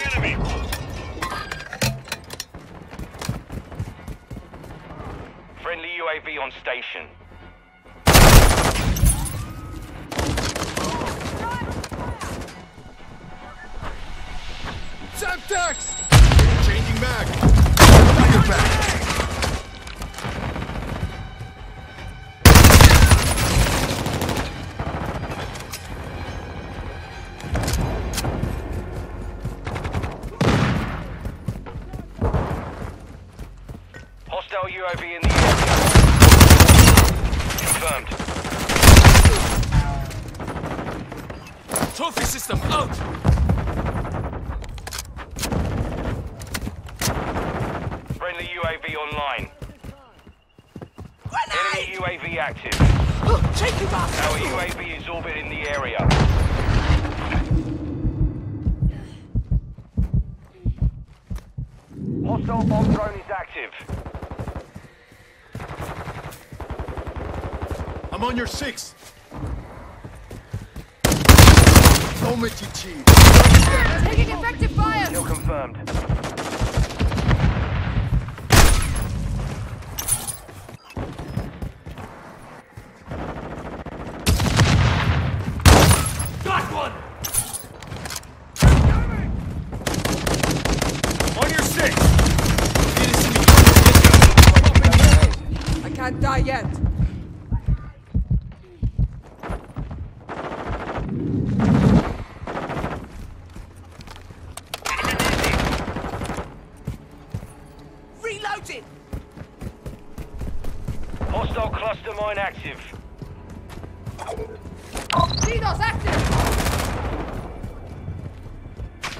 enemy. Friendly UAV on station. Semtex! Changing mag. You're back. Hostile UAV in the area. Confirmed. Trophy system out! Friendly UAV online. Enemy UAV active. Take him out! Our UAV is orbiting the area. Hostile bomb drone is active. I'm on your 6. Taking effective fire! Kill confirmed. Got one! On your 6! I can't die yet. Reloading! Hostile cluster mine active. DDoS active!